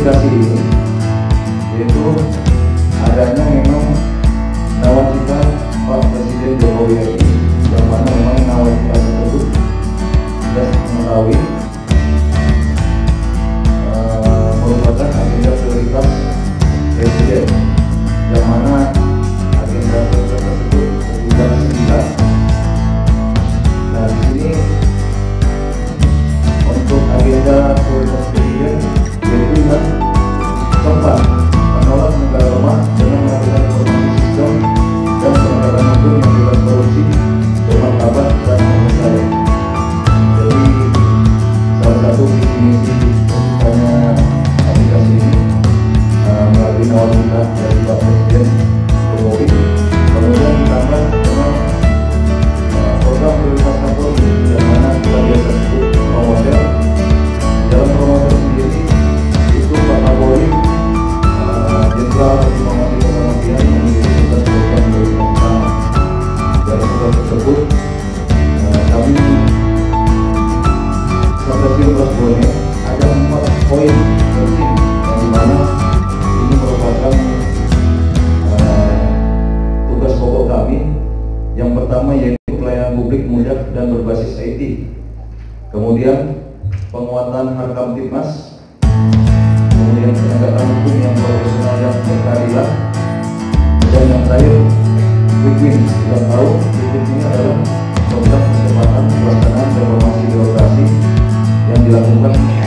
aplikasi ini, yaitu adanya memang nawacita Pak Presiden Jokowi RI, yang mana memang nawacita tersebut sudah mengetahui merupakan agenda prioritas Presiden, yang mana agenda tersebut sudah 9. Nah, di sini untuk agenda prioritas Presiden yaitu yang keempat, menolak negara lemah dengan melakukan reformasi sistem dan penegakan hukum yang bebas korupsi, bermartabat dan bersaing. Jadi salah satu visi misi terciptanya aplikasi ini melalui nawacita dari Pak Presiden Jokowi, kemudian ditambah dengan program prioritas Kapolri, yang mana kita biasa sebut promodel. Dalam promodel sendiri itu Pak Kapolri Jenderal Diplomasi Kepresidenan memiliki tugas program prioritas utama. Dari tugas tersebut kami strategi Presbonya ada 4 poin penting, yang dimana ini merupakan tugas pokok kami. Yang pertama yaitu pelayanan publik mudah dan berbasis IT, kemudian penguatan Harkam Tipmas, kemudian penegakan hukum yang profesional dan berkeadilan, dan yang terakhir Quick Win. Kita tahu Quick Win ini adalah program percepatan pelaksanaan reformasi birokrasi yang dilakukan